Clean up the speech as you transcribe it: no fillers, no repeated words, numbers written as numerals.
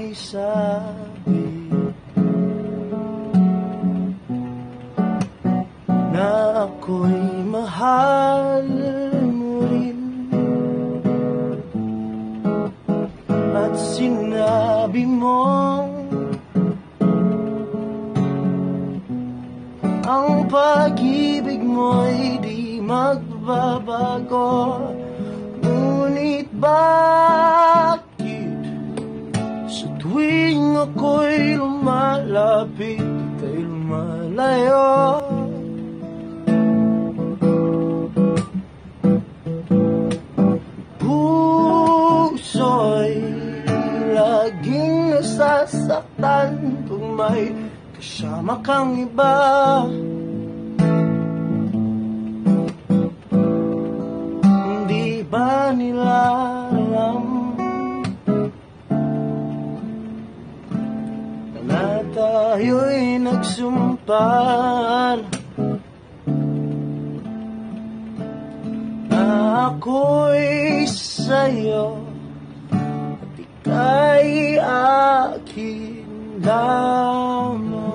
mo'y sabi na ako'y mahal mo rin, at sinabi mong ang pag-ibig mo'y di magbabago. Ngunit bakit sa tuwing ako'y lumalapit kay lumalayo? Puso'y laging nasasaktan kung may kasama kang iba. Hindi ba nila alam na tayo'y nagsumpan, na ako'y sa'yo at ika'y akin lamang?